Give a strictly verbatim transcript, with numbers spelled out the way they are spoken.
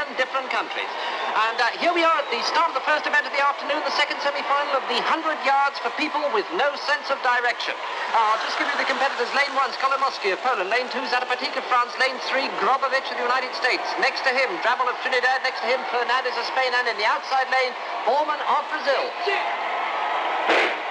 seven different countries. And uh, here we are at the start of the first event of the afternoon, the second semi-final of the one hundred yards for people with no sense of direction. Uh, I'll just give you the competitors. Lane one, Skolomoski of Poland. Lane two, Zarapatik of France. Lane three, Grobovich of the United States. Next to him, Drabble of Trinidad. Next to him, Fernandez of Spain. And in the outside lane, Borman of Brazil.